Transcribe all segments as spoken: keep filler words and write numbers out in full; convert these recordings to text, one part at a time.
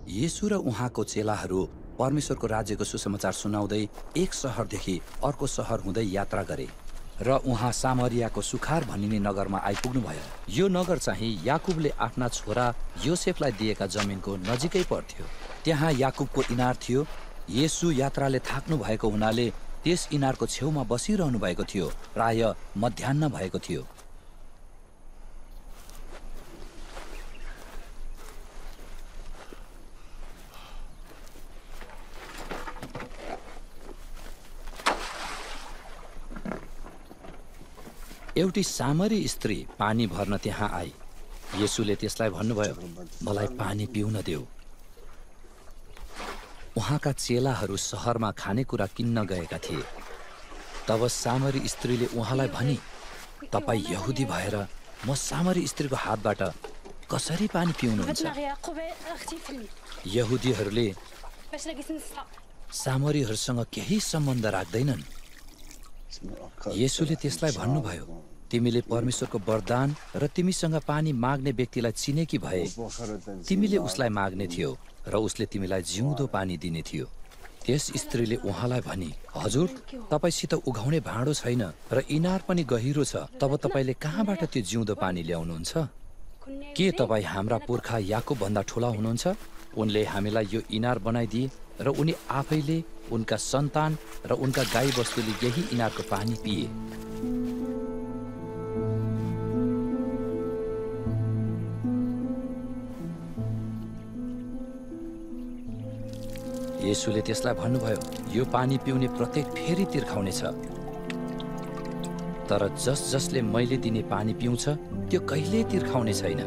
येशू र उहाँको चेलाहरू परमेश्वरको राज्यको सुसमाचार सुनाउँदै एक शहरदेखि अर्को शहर हुँदै यात्रा गरे र उहाँ सामरियाको सुखार भनिने नगरमा आइपुग्नु भयो। यो नगर चाहिँ याकुबले आफ्ना छोरा योसेफलाई दिएका जमिनको नजिकै पर्थ्यो। त्यहाँ याकुबको इनार थियो। येशू यात्राले थाक्नु भएको हुनाले त्यस इनारको छेउमा बसिरहनु भएको थियो। प्राय मध्याह्न भएको थियो। एउटी सामरी स्त्री पानी भर्न त्यहाँ आई। येशूले त्यसलाई भन्नुभयो, मलाई पानी पिउन देऊ। उहाँका चेलाहरू सहरमा खानेकुरा किन्न गएका थिए। तब सामरी स्त्रीले उहाँलाई भनी, तपाईँ यहुदी भएर म सामरी स्त्रीको हातबाट कसरी पानी पिउनुहुन्छ? यहुदीहरूले सामरीहरूसँग केही सम्बन्ध राख्दैनन्। येशूले त्यसलाई भन्नुभयो, तिमीले परमेश्वरको वरदान र तिमीसँग पानी माग्ने व्यक्तिलाई चिनेकी भए तिमीले उसलाई माग्ने थियो र उसले तिमीलाई जिउँदो पानी दिने थियो। त्यस स्त्रीले उहाँलाई भनी, हजुर, तपाईसित उघाउने भाँडो छैन र इनार पनि गहिरो छ, तब तपाईँले कहाँबाट त्यो जिउँदो पानी ल्याउनुहुन्छ? के तपाईँ हाम्रा पुर्खा याकुब भन्दा ठुला हुनुहुन्छ? उनले हामीलाई यो इनार बनाइदिए र उनी आफैले, उनका सन्तान र उनका गाई बस्तुले यही इनारको पानी पिए। येशूले त्यसलाई भन्नुभयो, यो पानी पिउने प्रत्येक फेरि तिर्खाउनेछ, तर जस जसले मैले दिने पानी पिउँछ त्यो कहिल्यै तिर्खाउने छैन।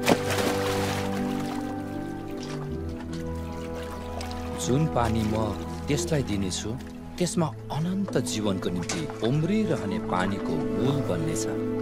जुन पानी म त्यसलाई दिनेछु त्यसमा अनन्त जीवनको निम्ति उम्रिरहने पानीको मूल बन्नेछ।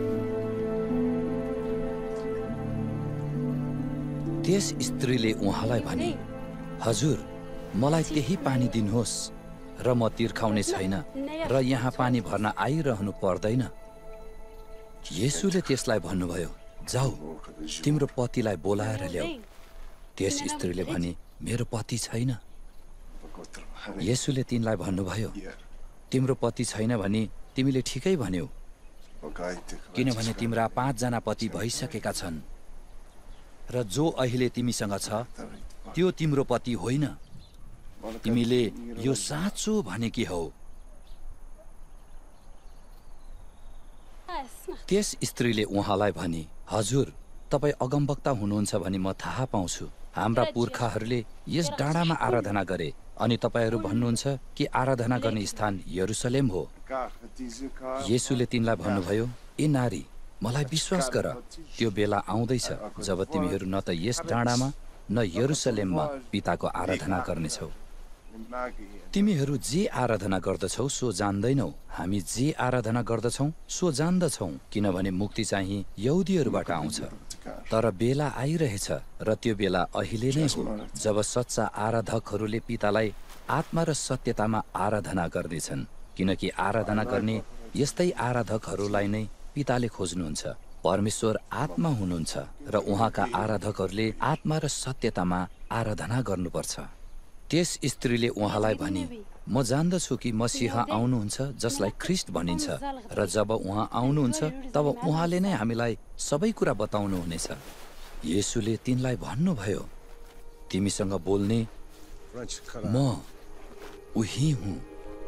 त्यस स्त्रीले उहाँलाई भने, हजुर, मलाई त्यही पानी दिनुहोस् र म तिर्खाउने छैन र यहाँ पानी भर्न आइरहनु पर्दैन। येशूले त्यसलाई भन्नुभयो, जाऊ, तिम्रो पतिलाई बोलाएर ल्याऊ। त्यस स्त्रीले भने, मेरो पति छैन। येशूले तिनलाई भन्नुभयो, तिम्रो पति छैन भने तिमीले ठिकै भन्यौ, किनभने तिम्रा पाँचजना पति भइसकेका छन् र जो अहिले तिमीसँग छ त्यो तिम्रो पति होइन। तिमीले यो साँचो भनेकी हौ। त्यस स्त्रीले उहाँलाई भने, हजुर, तपाईँ अगमवक्ता हुनुहुन्छ भनी म थाहा पाउँछु। हाम्रा पुर्खाहरूले यस डाँडामा आराधना गरे अनि तपाईँहरू भन्नुहुन्छ कि आराधना गर्ने स्थान यरुसलेम हो। येशूले तिनलाई भन्नुभयो, ए नारी, मलाई विश्वास गर, त्यो बेला आउँदैछ जब तिमीहरू न त यस डाँडामा न यरुसलेममा पिताको आराधना गर्नेछौ। तिमीहरू जे आराधना गर्दछौ सो जान्दैनौ, हामी जे आराधना गर्दछौ सो जान्दछौ, किनभने मुक्ति चाहिँ यहुदीहरूबाट आउँछ। तर बेला आइरहेछ र त्यो बेला अहिले नै हो जब सच्चा आराधकहरूले पितालाई आत्मा र सत्यतामा आराधना गर्नेछन्, किनकि आराधना गर्ने यस्तै आराधकहरूलाई नै पिताले खोज्नुहुन्छ। परमेश्वर आत्मा हुनुहुन्छ र उहाँका आराधकहरूले आत्मा र सत्यतामा आराधना गर्नुपर्छ। त्यस स्त्रीले उहाँलाई भनी, म जान्दछु कि मसीहा आउनुहुन्छ जसलाई ख्रिस्ट भनिन्छ र जब उहाँ आउनुहुन्छ तब उहाँले नै हामीलाई सबै कुरा बताउनुहुनेछ। येशूले तिनलाई भन्नुभयो, तिमीसँग बोल्ने म उही हुँ।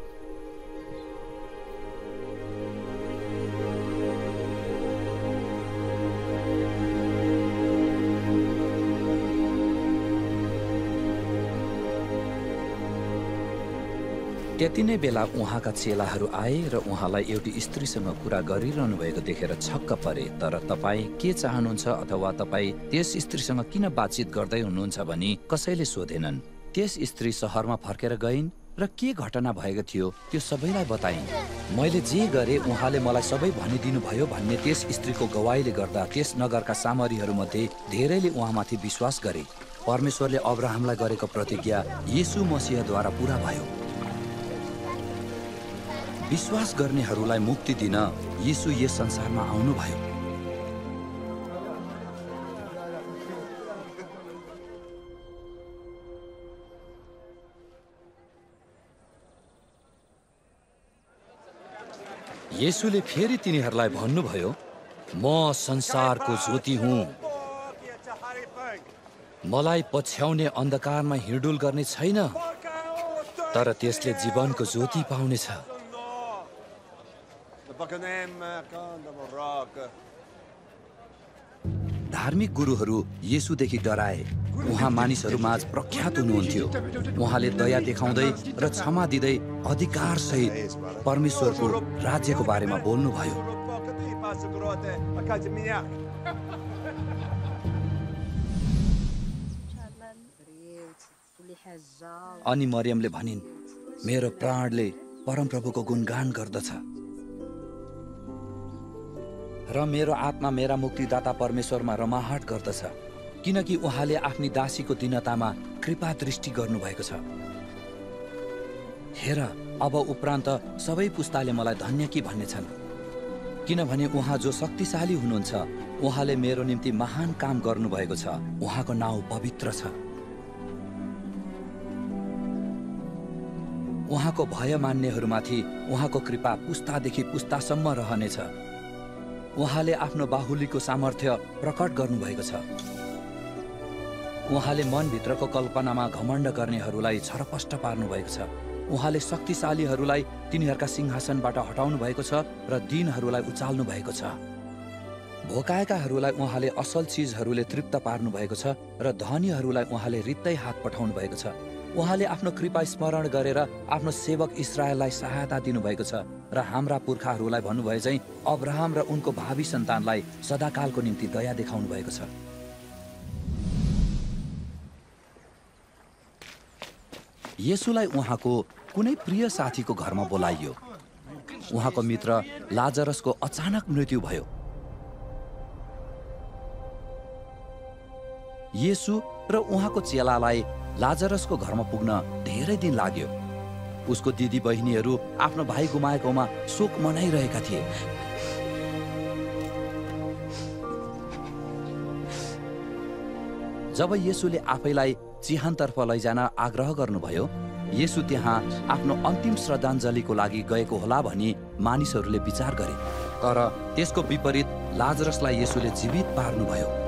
त्यति नै बेला उहाँका चेलाहरू आए र उहाँलाई एउटी स्त्रीसँग कुरा गरिरहनु भएको देखेर छक्क परे। तर तपाईँ के चाहनुहुन्छ अथवा तपाईँ त्यस स्त्रीसँग किन बातचित गर्दै हुनुहुन्छ भनी कसैले सोधेनन्। त्यस स्त्री सहरमा फर्केर गइन् र के घटना भएको थियो त्यो सबैलाई बताइन्। मैले जे गरेँ उहाँले मलाई सबै भनिदिनु भयो भन्ने त्यस स्त्रीको गवाईले गर्दा त्यस नगरका सामरीहरूमध्ये धेरैले उहाँमाथि विश्वास गरे। परमेश्वरले अब्राहमलाई गरेको प्रतिज्ञा येशू मसीहद्वारा पूरा भयो। विश्वास गर्नेहरूलाई मुक्ति दिन येशू यस संसारमा आउनुभयो। येशूले फेरि तिनीहरूलाई भन्नुभयो, म संसारको ज्योति हुँ। मलाई पछ्याउने अन्धकारमा हिँडुल गर्ने छैन, तर त्यसले जीवनको ज्योति पाउनेछ। धार्मिक गुरुहरू येशूदेखि डराए। उहाँ मानिसहरूमाझ प्रख्यात हुनुहुन्थ्यो। उहाँले दया देखाउँदै र क्षमा दिँदै अधिकारसहित परमेश्वरको राज्यको बारेमा बोल्नुभयो। अनि मरियमले भनिन्, मेरो प्राणले परमप्रभुको गुणगान गर्दछ र मेरो आत्मा मेरा मुक्तिदाता परमेश्वरमा रमाहट गर्दछ, किनकि उहाँले आफ्नी दासीको दीनतामा कृपा दृष्टि गर्नुभएको छ। हेर, अब उपरान्त सबै पुस्ताले मलाई धन्य कि भन्नेछन्, किनभने उहाँ जो शक्तिशाली हुनुहुन्छ, उहाँले मेरो निम्ति महान काम गर्नुभएको छ। उहाँको नाउँ पवित्र छ। उहाँको भय मान्नेहरूमाथि उहाँको कृपा पुस्तादेखि पुस्तासम्म रहनेछ। उहाँले आफ्नो बाहुलीको सामर्थ्य प्रकट गर्नुभएको छ। उहाँले मनभित्रको कल्पनामा घमण्ड गर्नेहरूलाई छरपष्ट पार्नुभएको छ। उहाँले शक्तिशालीहरूलाई तिनीहरूका सिंहासनबाट हटाउनु भएको छ र दीनहरूलाई उचाल्नु भएको छ। भोकाएकाहरूलाई उहाँले असल चिजहरूले तृप्त पार्नु भएको छ र धनीहरूलाई उहाँले रित्तै हात पठाउनु भएको छ। उहाँले आफ्नो कृपा स्मरण गरेर आफ्नो सेवक इस्राएललाई सहायता दिनुभएको छ र हाम्रा पुर्खाहरूलाई भन्नुभयो चाहिँ अब्राहम र उनको भावी सन्तानलाई सदाकालको निम्ति दया देखाउनु भएको छ। येशूलाई उहाँको कुनै प्रिय साथीको घरमा बोलाइयो। उहाँको मित्र लाजरसको अचानक मृत्यु भयो। येशू र उहाँको चेलालाई लाजरसको घरमा पुग्न धेरै दिन लाग्यो। उसको दिदी बहिनीहरू आफ्नो भाइ गुमाएकोमा शोक मनाइरहेका थिए। जब येशूले आफैलाई चिहानतर्फ लैजान आग्रह गर्नुभयो, येशू त्यहाँ आफ्नो अन्तिम श्रद्धाञ्जलीको लागि गएको होला भनी मानिसहरूले विचार गरे। तर त्यसको विपरीत लाजरसलाई येशूले जीवित पार्नुभयो।